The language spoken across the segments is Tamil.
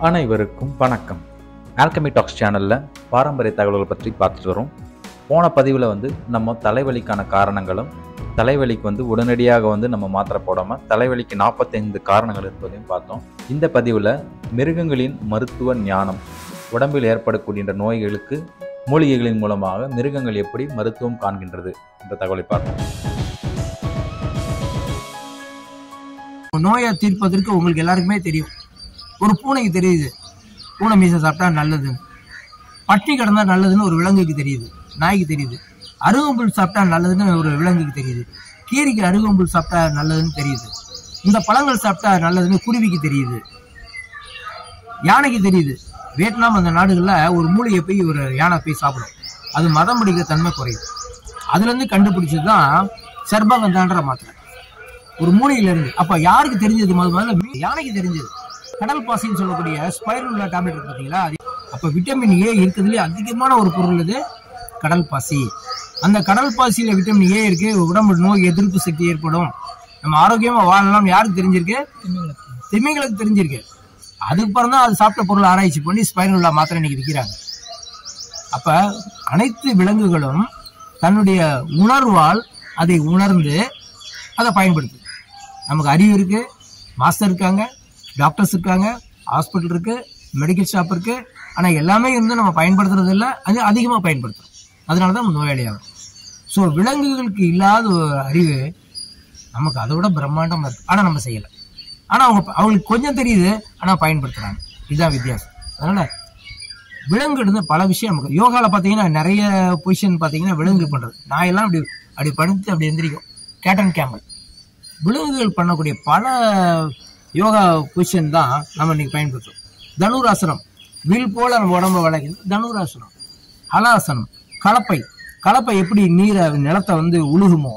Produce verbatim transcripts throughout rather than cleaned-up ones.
அனைவருக்கும் வணக்கம். ஆல்கமி டாக்ஸ் சேனலில் பாரம்பரிய தகவல்கள் பற்றி பார்த்துட்டு வரோம். போன பதிவில் வந்து நம்ம தலைவலிக்கான காரணங்களும் தலைவலிக்கு வந்து உடனடியாக வந்து நம்ம மாத்திரை போடாமல் தலைவலிக்கு நாற்பத்தைந்து காரணங்கள் இருப்பதையும் பார்த்தோம். இந்த பதிவில் மிருகங்களின் மருத்துவ ஞானம், உடம்பில் ஏற்படக்கூடிய நோய்களுக்கு மூலிகைகளின் மூலமாக மிருகங்கள் எப்படி மருத்துவம் காண்கின்றது என்ற தகவலை பார்த்தோம். நோயை தீர்ப்பதற்கு உங்களுக்கு எல்லாருக்குமே தெரியும். ஒரு பூனைக்கு தெரியுது பூனை மீசை சாப்பிட்டா நல்லதுன்னு, பட்டி கிடந்தா நல்லதுன்னு ஒரு விலங்குக்கு தெரியுது, நாய்க்கு தெரியுது. அருகம்புல் சாப்பிட்டா நல்லதுன்னு ஒரு விலங்குக்கு தெரியுது. கீரிக்கு அருகம்புல் சாப்பிட்டா நல்லதுன்னு தெரியுது. இந்த பழங்கள் சாப்பிட்டா நல்லதுன்னு குருவிக்கு தெரியுது, யானைக்கு தெரியுது. வியட்நாம் அந்த நாடுகளில் ஒரு மூலிகை போய் ஒரு யானை போய் சாப்பிடும், அது மதம் பிடிக்கிற தன்மை குறையும். அதுலேருந்து கண்டுபிடிச்சது தான் சர்பகந்தான்ற மாத்திரை, ஒரு மூலிகையில இருந்து. அப்ப யாருக்கு தெரிஞ்சது? முதல் முதல்ல யானைக்கு தெரிஞ்சது. கடல் பாசின்னு சொல்லக்கூடிய ஸ்பைருலா டேப்லெட் இருக்கு பார்த்தீங்களா? அப்ப விட்டமின் ஏ இருக்கிறதுலே அதிகமான ஒரு பொருள் இது கடல் பாசி. அந்த கடல் பாசியில விட்டமின் ஏ இருக்கு. உடம்பு நோய் எதிர்ப்பு சக்தி ஏற்படும், நம்ம ஆரோக்கியமா வாழலாம். யாருக்கு தெரிஞ்சிருக்கு? திமிங்களுக்கு தெரிஞ்சிருக்கு. அதுக்கப்புறம் தான் அது சாப்பிட்ட பொருள் ஆராய்ச்சி பண்ணி ஸ்பைருலா மாத்திரை இன்னைக்கு விற்கிறாங்க. அப்ப அனைத்து விலங்குகளும் தன்னுடைய உணர்வால் அதை உணர்ந்து அதை பயன்படுத்து. நமக்கு அறிவு இருக்கு, மாஸ்டர் இருக்காங்க, டாக்டர்ஸ் இருக்காங்க, ஹாஸ்பிட்டல் இருக்கு, மெடிக்கல் ஷாப் இருக்கு. ஆனா எல்லாமே இருந்து நம்ம பயன்படுத்துறது இல்லை, அது அதிகமாக பயன்படுத்துறோம். அதனாலதான் நம்ம நோயாளியாகும். ஸோ விலங்குகளுக்கு இல்லாத ஒரு அறிவு நமக்கு அதை விட பிரம்மாண்டமா இருக்கு. ஆனா நம்ம செய்யலை. ஆனா அவங்க அவங்களுக்கு கொஞ்சம் தெரியுது, ஆனா பயன்படுத்துறாங்க. இதுதான் வித்தியாசம். அதனால விலங்கு இருந்து பல விஷயம் நமக்கு. யோகால பாத்தீங்கன்னா நிறைய பொசிஷன் பாத்தீங்கன்னா விலங்கு பண்றது. நான் எல்லாம் அப்படி அப்படி படுத்து அப்படி எந்திரிக்கும், கேட்டன் கேமல். விலங்குகள் பண்ணக்கூடிய பல யோகா பொசிஷன் தான் நம்ம இன்னைக்கு பயன்படுத்துறோம். தனுராசனம், வில் போல நம்ம உடம்பு வளைக்கிறது தனுராசனம். ஹலாசனம், கலப்பை. கலப்பை எப்படி நீரை நிலத்தை வந்து உழுகுமோ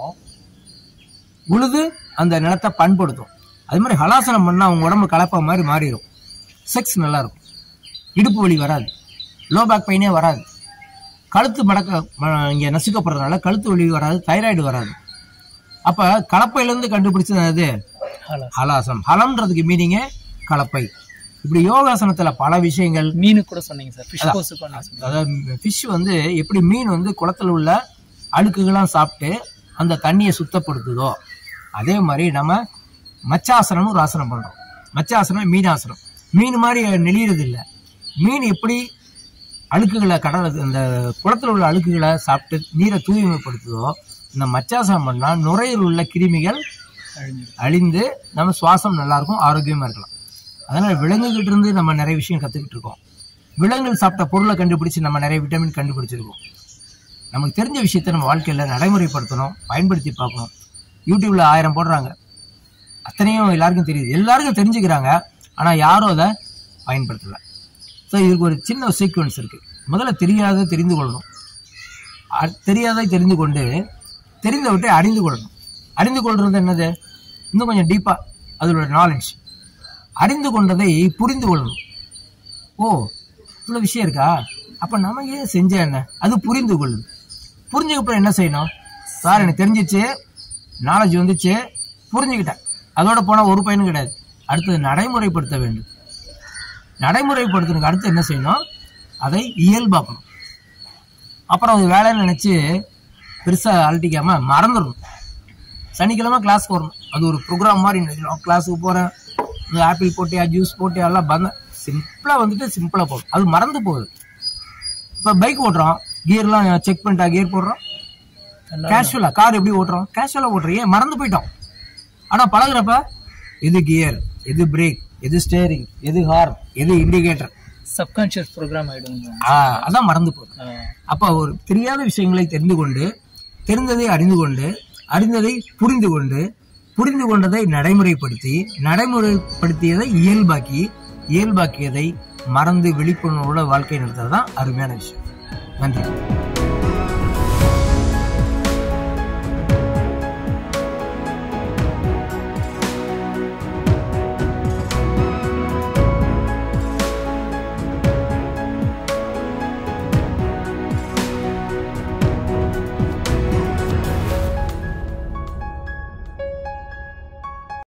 உழுது அந்த நிலத்தை பண்படுத்தும். அது மாதிரி ஹலாசனம் பண்ணா அவங்க உடம்பு கலப்பை மாதிரி மாறிடும். செக்ஸ் நல்லா இருக்கும், இடுப்பு வலி வராது, லோ பேக் பெயினே வராது, கழுத்து மடக்க இங்க நசுக்கப்படுறதுனால கழுத்து வலி வராது, தைராய்டு வராது. அப்ப கலப்பையிலிருந்து கண்டுபிடிச்சது அது ஹலாசனம். ஹலம்ன்றதுக்கு மீனிங்கே கலப்பை. இப்படி யோகாசனத்துல பல விஷயங்கள். மீனு கூட சொன்னீங்க சார். அதாவது ஃபிஷ் வந்து எப்படி மீன் வந்து குளத்துல உள்ள அழுக்குகள்லாம் சாப்பிட்டு அந்த தண்ணியை சுத்தப்படுத்துதோ, அதே மாதிரி நம்ம மச்சாசனமும் ஒரு ஆசனம் பண்றோம். மச்சாசனம் மீனாசனம். மீன் மாதிரி நெளியறது இல்லை. மீன் எப்படி அழுக்குகளை கடல் அந்த குளத்துல உள்ள அழுக்குகளை சாப்பிட்டு நீரை தூய்மைப்படுத்துதோ, இந்த மச்சாசனம் பண்ணா நுரையில் உள்ள கிருமிகள் அழிந்து நம்ம சுவாசம் நல்லா இருக்கும், ஆரோக்கியமா இருக்கலாம். அதனால விலங்குகிட்ட இருந்து நம்ம நிறைய விஷயம் கத்துக்கிட்டு இருக்கோம். விலங்குகள் சாப்பிட்ட பொருளை கண்டுபிடிச்சு நம்ம நிறைய விட்டமின் கண்டுபிடிச்சிருக்கோம். நமக்கு தெரிஞ்ச விஷயத்த நம்ம வாழ்க்கையில நடைமுறைப்படுத்தணும், பயன்படுத்தி பார்க்கணும். யூடியூப்ல ஆயிரம் போடுறாங்க, அத்தனையும் எல்லாருக்கும் தெரியுது, எல்லாருக்கும் தெரிஞ்சுக்கிறாங்க. ஆனா யாரும் அதை பயன்படுத்தல. ஸோ இதுக்கு ஒரு சின்ன சீக்வன்ஸ் இருக்கு. முதல்ல தெரியாத தெரிந்து கொள்ளணும், தெரியாத தெரிந்து கொண்டு தெரிந்த விட்டு அறிந்து கொள்ளணும். அறிந்து கொள்றது என்னது? இன்னும் கொஞ்சம் டீப்பா அதோட நாலேஜ். அறிந்து கொண்டதை புரிந்து கொள்ளணும். ஓ இவ்வளவு விஷயம் இருக்கா, அப்ப நம்ம ஏன் செஞ்ச என்ன, அது புரிந்து கொள்ளுது. புரிஞ்சுக்கப்புறம் என்ன செய்யணும்? சார் எனக்கு தெரிஞ்சிச்சு, நாலேஜ் வந்துச்சு, புரிஞ்சுக்கிட்டேன், அதோட போனா ஒரு பயனும் கிடையாது. அடுத்தது நடைமுறைப்படுத்த வேண்டும். நடைமுறைப்படுத்துறதுக்கு அடுத்து என்ன செய்யணும்? அதை இயல்பாக்கணும். அப்புறம் அது வேலைன்னு நினைச்சு பெருசா அழட்டிக்காம மறந்துடணும். சனிக்கிழமை கிளாஸ்க்கு வரணும், அது ஒரு ப்ரோக்ராம் மாதிரி. கிளாஸுக்கு போறேன், ஆப்பிள் போட்டியா ஜூஸ் போட்டியா எல்லாம் பந்த சிம்பிளா வந்துட்டு சிம்பிளா போகும், அது மறந்து போகுது. இப்ப பைக் ஓட்டுறோம், கியர்லாம் செக் பண்ணிட்டா கியர் போடுறோம். கேஷுவலா கார் எப்படி ஓட்டுறோம், கேஷுவலா ஓட்டுறோம், ஏன் மறந்து போயிட்டோம். ஆனா பழகுறப்ப எது கியர், எது பிரேக், எது ஸ்டேரிங், எது ஹார்ன், எது இண்டிகேட்டர், சப்கான்ஷியஸ் ப்ரோக்ராம் ஆயிடுங்க. அதான் மறந்து போகுது. அப்ப ஒரு தெரியாத விஷயங்களை தெரிந்து கொண்டு, தெரிந்ததை அறிந்து கொண்டு, அறிந்ததை புரிந்து கொண்டு, புரிந்து கொண்டதை நடைமுறைப்படுத்தி, நடைமுறைப்படுத்தியதை இயல்பாக்கி, இயல்பாக்கியதை மறந்து விழிப்புணர்வோட வாழ்க்கை நடத்துறதுதான் அருமையான விஷயம். நன்றி.